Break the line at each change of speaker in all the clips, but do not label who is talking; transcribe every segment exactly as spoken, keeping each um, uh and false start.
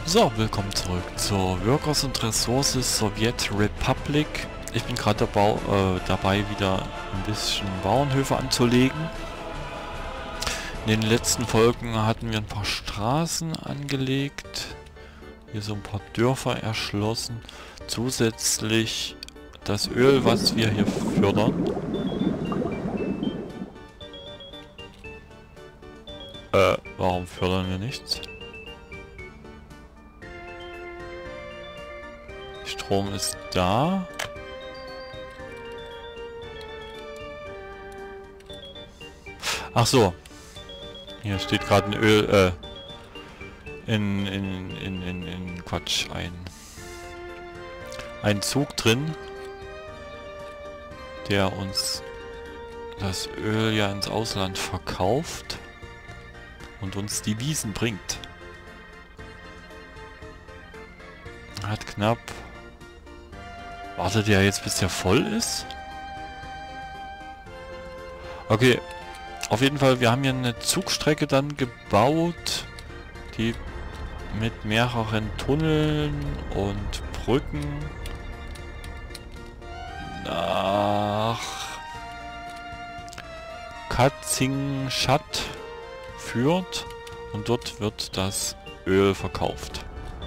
So, willkommen zurück zur Workers and Resources Soviet Republic. Ich bin gerade dabei, äh, dabei, wieder ein bisschen Bauernhöfe anzulegen. In den letzten Folgen hatten wir ein paar Straßen angelegt, hier so ein paar Dörfer erschlossen. Zusätzlich das Öl, was wir hier fördern. Äh, warum fördern wir nichts? Strom ist da. Ach so. Hier steht gerade ein Öl, äh, in, in, in, in, in, Quatsch, ein, ein Zug drin, der uns das Öl ja ins Ausland verkauft und uns die Wiesen bringt. Hat knapp... Wartet ja jetzt, bis der voll ist? Okay. Auf jeden Fall, wir haben hier eine Zugstrecke dann gebaut, die mit mehreren Tunneln und Brücken nach Katzingstadt führt und dort wird das Öl verkauft.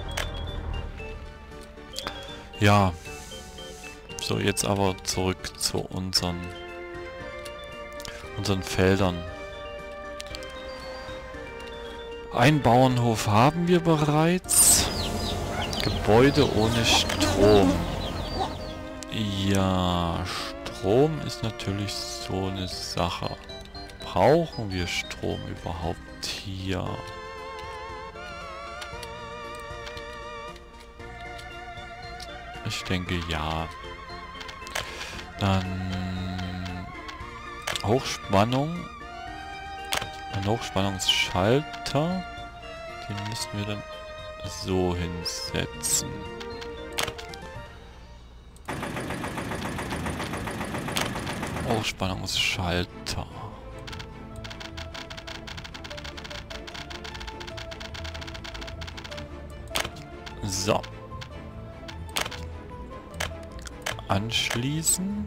Ja. So, jetzt aber zurück zu unseren, unseren Feldern. Einen Bauernhof haben wir bereits. Gebäude ohne Strom. Ja, Strom ist natürlich so eine Sache. Brauchen wir Strom überhaupt hier? Ich denke ja. Dann Hochspannung. Ein Hochspannungsschalter. Den müssten wir dann so hinsetzen. Hochspannungsschalter. So. Anschließen.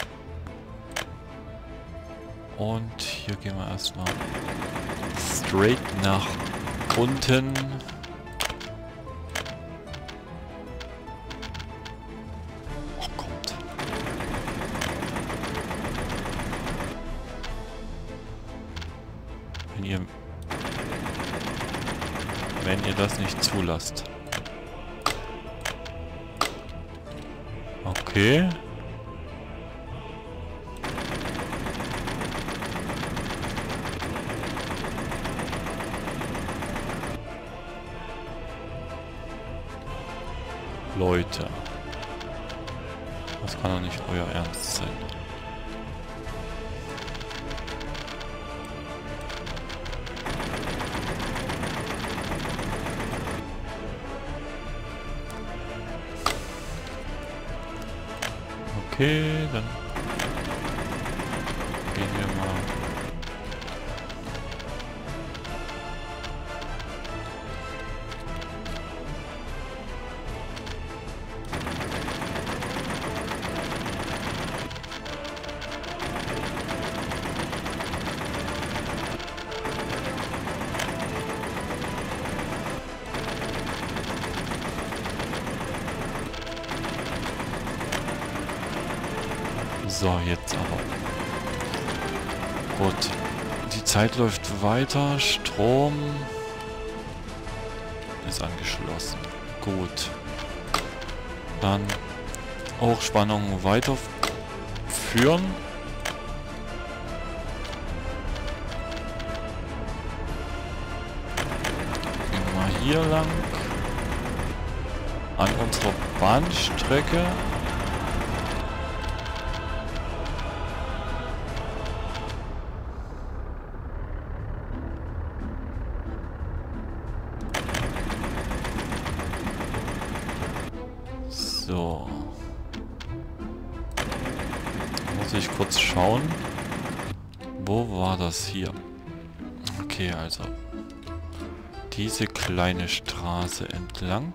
Und hier gehen wir erstmal straight nach unten. Oh Gott. Wenn ihr... Wenn ihr das nicht zulasst. Okay. Leute. Das kann doch nicht euer Ernst sein. Okay, dann gehen wir mal. So, jetzt aber. Gut. Die Zeit läuft weiter. Strom ist angeschlossen. Gut. Dann Hochspannung weiterführen. Gehen wir mal hier lang. An unserer Bahnstrecke. So. Muss ich kurz schauen. Wo war das hier? Okay, also. diese kleine Straße entlang.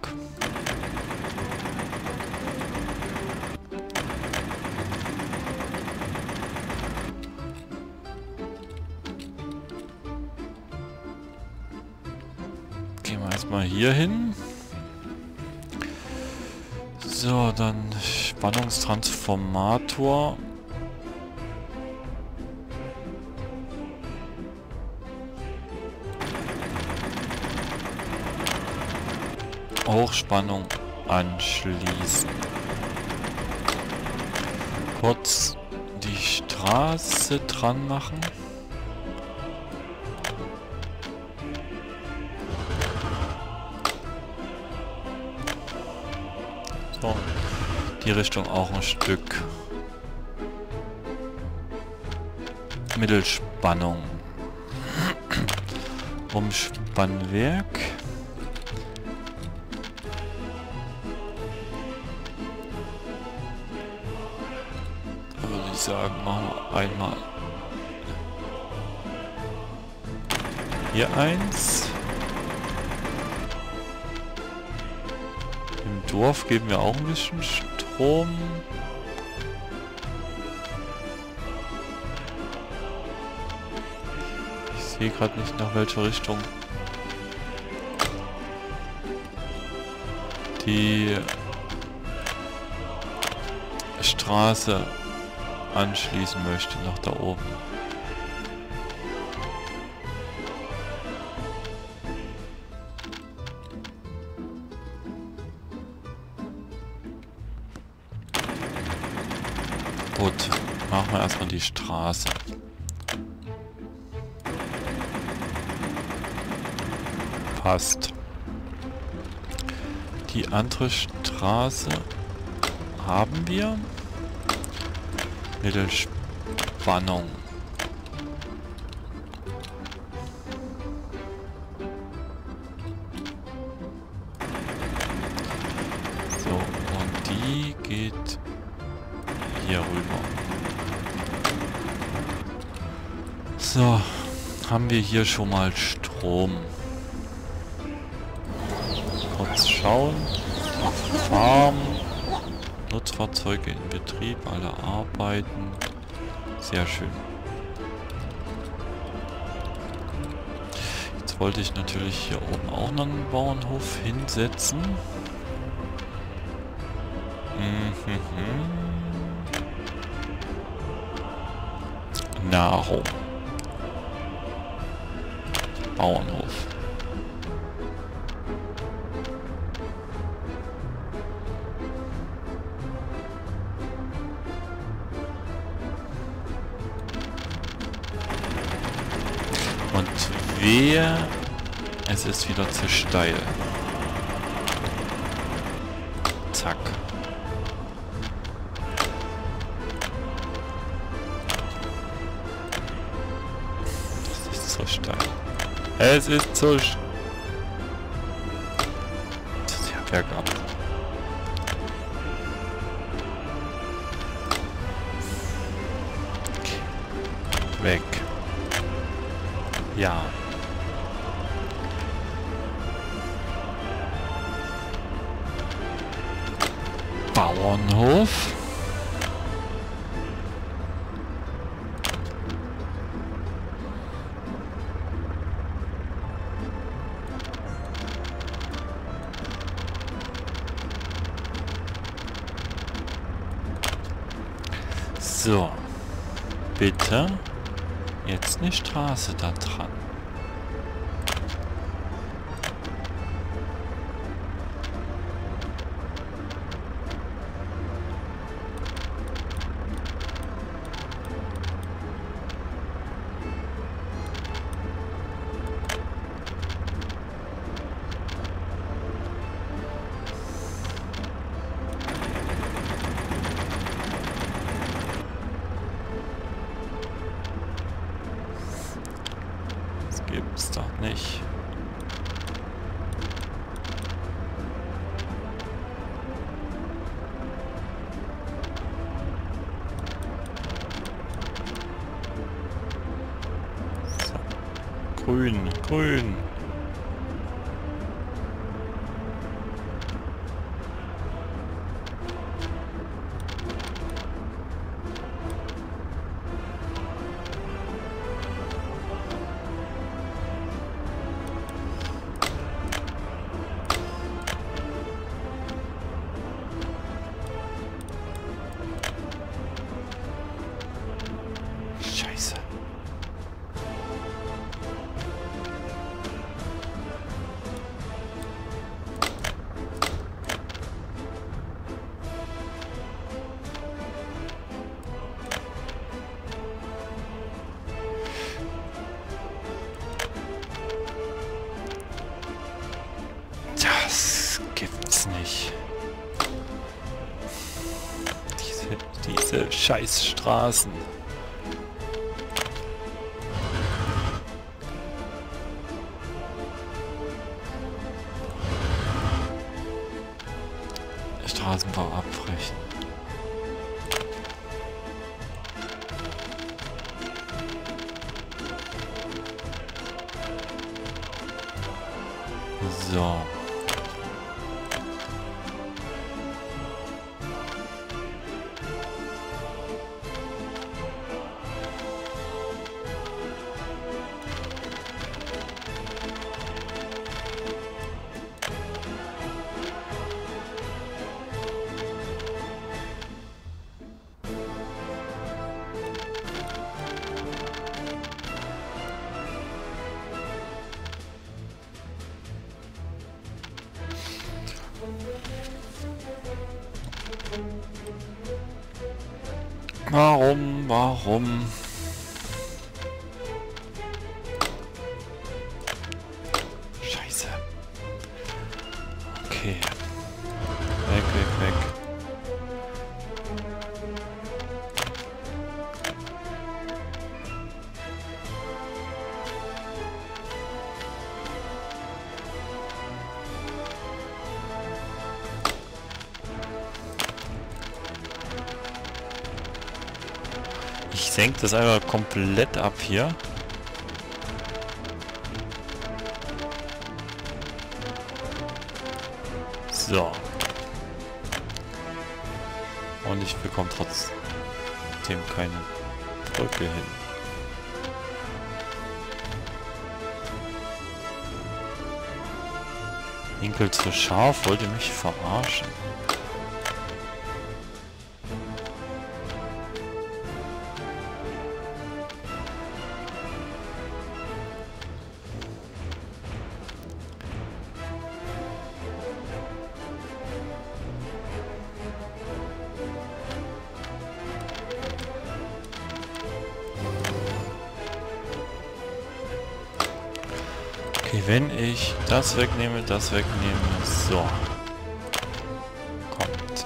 Gehen wir erstmal hier hin. So, dann Spannungstransformator. Hochspannung anschließen. Kurz die Straße dran machen. So, die Richtung auch ein Stück. Mittelspannung. Umspannwerk. Da würde ich sagen, machen wir einmal hier eins. Im Dorf geben wir auch ein bisschen Strom. Ich sehe gerade nicht, nach welcher Richtung die Straße anschließen möchte, nach da oben. Gut, machen wir erstmal die Straße. Passt. Die andere Straße haben wir. Mittelspannung. So, und die geht hier rüber. So, haben wir hier schon mal Strom. Kurz schauen. Farm. Nutzfahrzeuge in Betrieb, alle arbeiten. Sehr schön. Jetzt wollte ich natürlich hier oben auch noch einen Bauernhof hinsetzen. Mhm. Nahrung. Bauernhof. Und wehe, es ist wieder zu steil. Zack. Das ist zu steil. Es ist zu steil. Das ist ja bergab. Okay. Weg. Ja. Bauernhof. So. Bitte. Jetzt eine Straße da dran. Gibt's doch nicht. So. Grün, grün. gibt's nicht. Diese, diese scheiß Straßen. Straßenbau abbrechen. So. Warum, warum? Scheiße. Okay. Weg, weg, weg. Ich senke das einfach komplett ab hier. So. Und ich bekomme trotzdem keine Brücke hin. Winkel zu scharf, wollt ihr mich verarschen? Okay, wenn ich das wegnehme, das wegnehme, so. Kommt.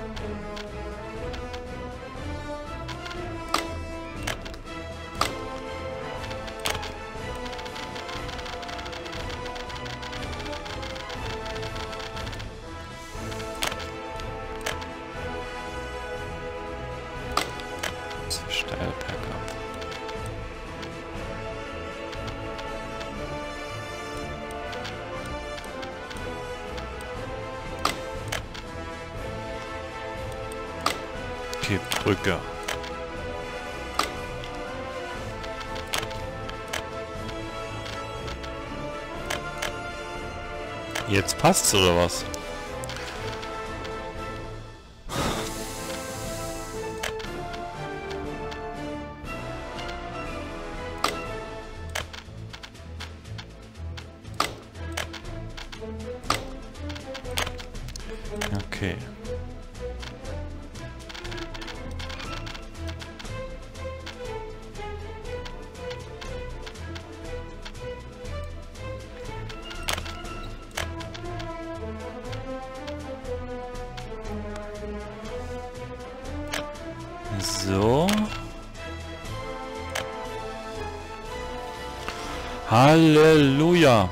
So steil bergab. Okay, Brücke. Jetzt passt's oder was? Okay. So. Halleluja.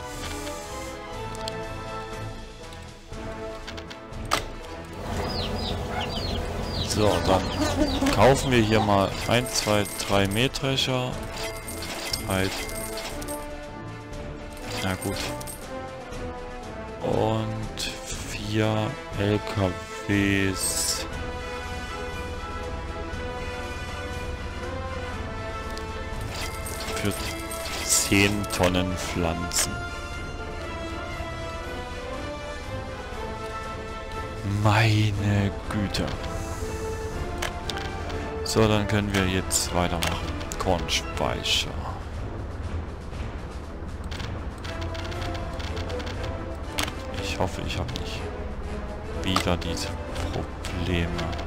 So, dann kaufen wir hier mal ein, zwei, drei Mähdrescher. Halt. Na gut. Und vier L K Ws. Für zehn Tonnen Pflanzen. Meine Güte. So, dann können wir jetzt weitermachen. Kornspeicher. Ich hoffe, ich habe nicht wieder diese Probleme.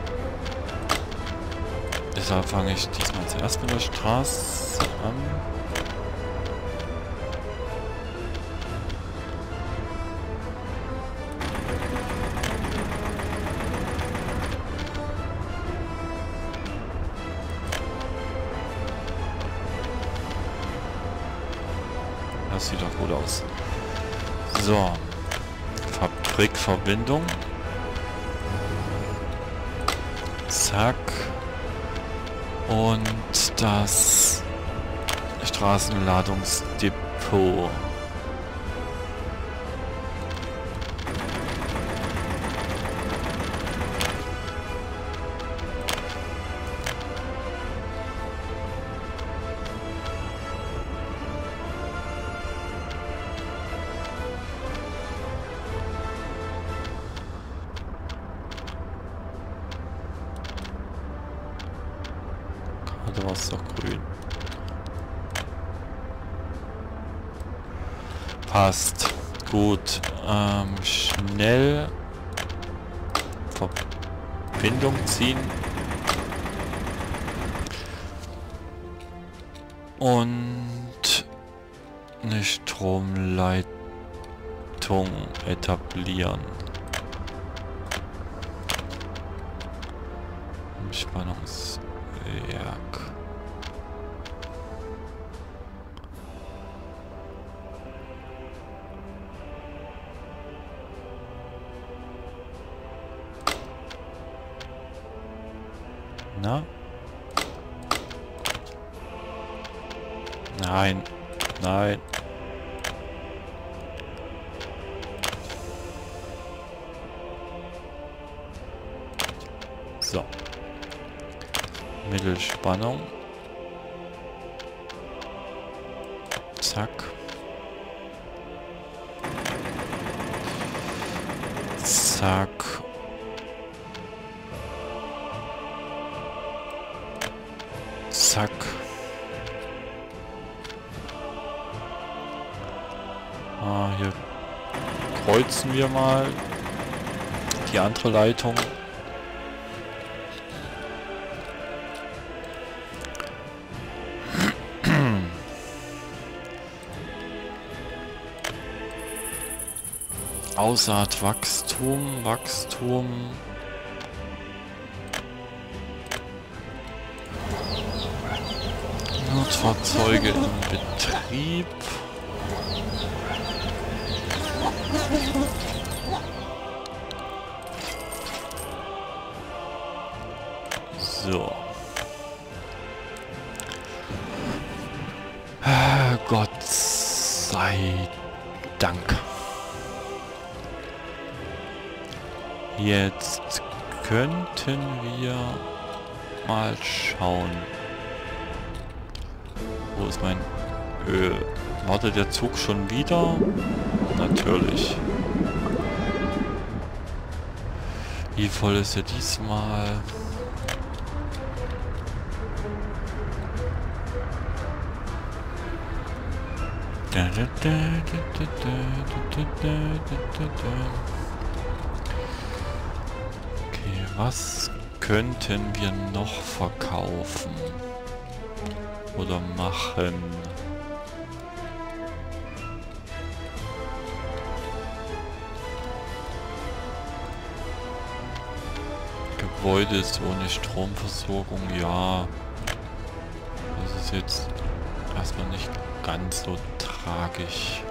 Deshalb fange ich diesmal zuerst mit der Straße an. das sieht doch gut aus. So. Fabrikverbindung. Zack. Und das Straßenladungsdepot. Gerade war es doch grün. Passt. Gut. Ähm, schnell Verbindung ziehen. Und eine Stromleitung etablieren. Spannungswerk. Na? Nein. Nein. So. Mittelspannung. Zack. Zack. Zack. Ah, hier kreuzen wir mal die andere Leitung. Aussaat Wachstum, Wachstum. Nutzfahrzeuge in Betrieb. So. Ah, Gott sei Dank. Jetzt könnten wir mal schauen. Wo ist mein Öl? Wartet der Zug schon wieder? Natürlich. Wie voll ist er diesmal? Okay, was könnten wir noch verkaufen? Oder machen? Gebäude ist ohne Stromversorgung, ja. Das ist jetzt erstmal nicht ganz so tragisch.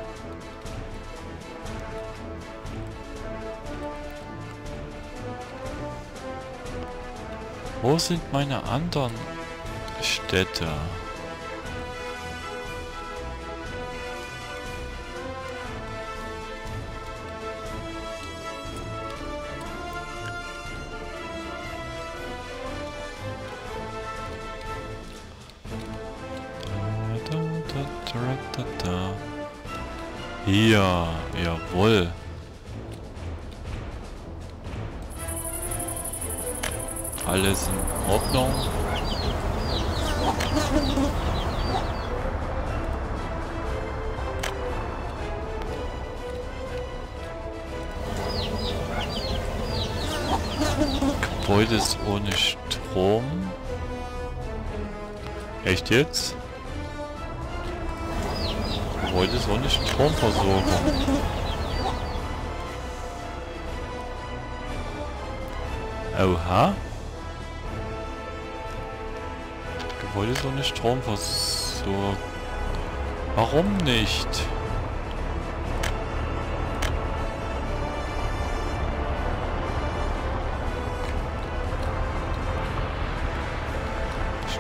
Wo sind meine anderen Städte? Hier, jawohl. Alles in Ordnung. Gebäude ist ohne Strom. Echt jetzt? Gebäude ist ohne Stromversorgung. Oha. Gebäude ist ohne Stromversorgung. Warum nicht?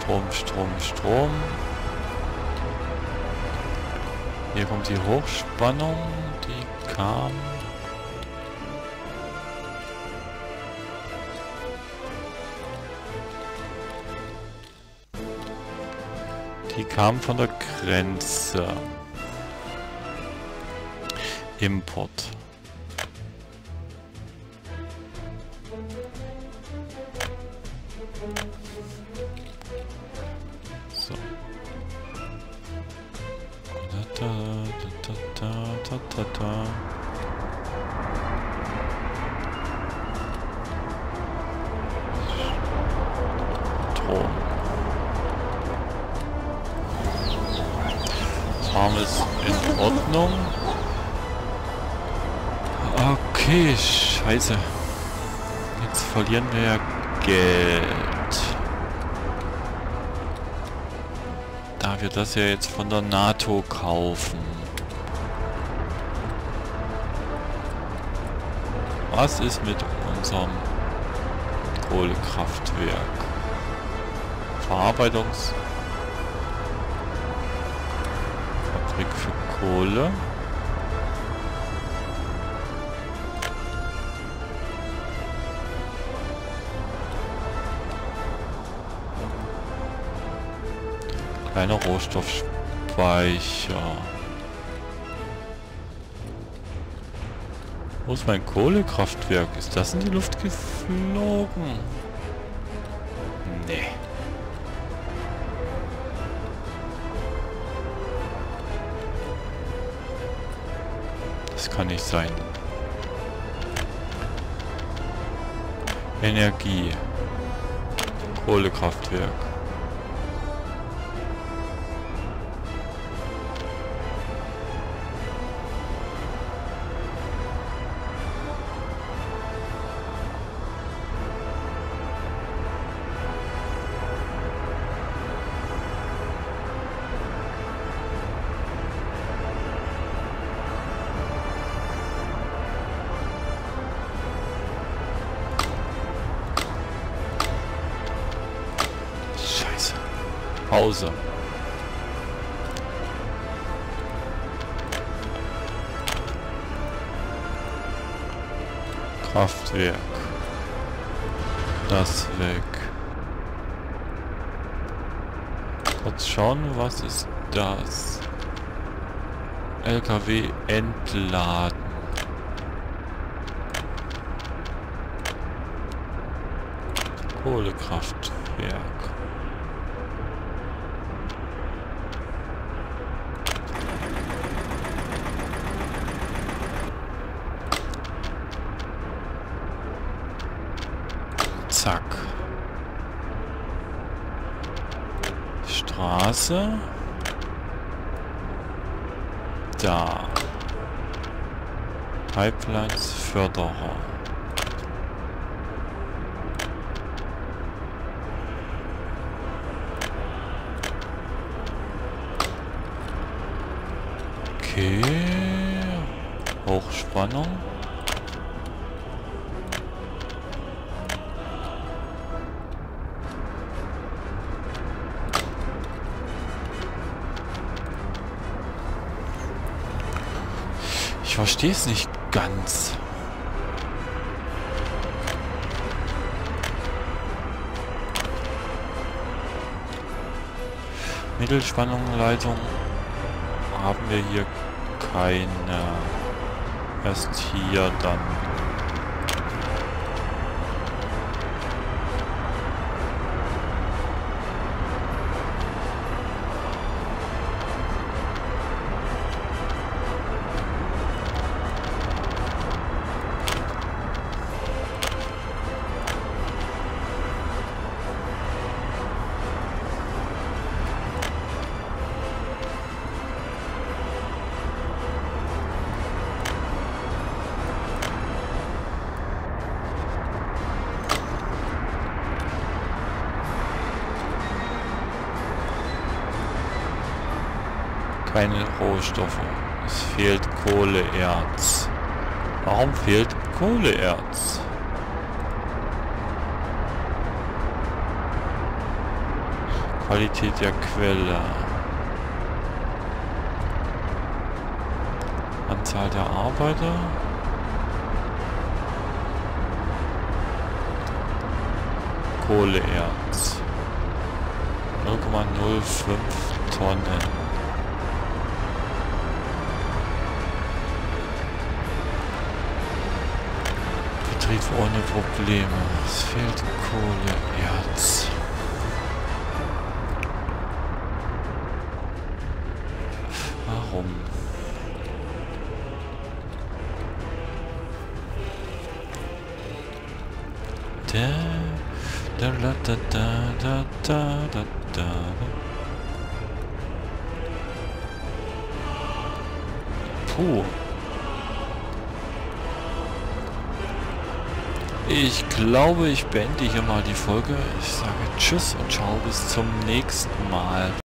Strom, Strom, Strom. Hier kommt die Hochspannung, die kam. Die kam von der Grenze. Import. So. Da, da, da, da, da, da. Strom. Farm ist in Ordnung. Okay, scheiße. Jetzt verlieren wir ja Geld. Da wir das ja jetzt von der NATO kaufen. Was ist mit unserem Kohlekraftwerk? Verarbeitungs... Fabrik für Kohle. Kleiner Rohstoffspeicher. Wo ist mein Kohlekraftwerk? Ist das in die Luft geflogen? Nee. Das kann nicht sein. Energie. Kohlekraftwerk. Pause. Kraftwerk. Das weg. Kurz schauen, was ist das? L K W entladen. Kohlekraftwerk. Zack. Straße. Da. Pipelines Förderer. Okay. Hochspannung. Ich verstehe es nicht ganz. Mittelspannungsleitung haben wir hier keine. Erst hier dann. Keine Rohstoffe. Es fehlt Kohleerz. Warum fehlt Kohleerz? Qualität der Quelle. Anzahl der Arbeiter. Kohleerz. null Komma null fünf Tonnen. Betrieb ohne Probleme. Es fehlt Kohleerz. Warum? Da, da, da, da, da, da, da, da. Puh. Ich glaube, ich beende hier mal die Folge. Ich sage Tschüss und ciao, bis zum nächsten Mal.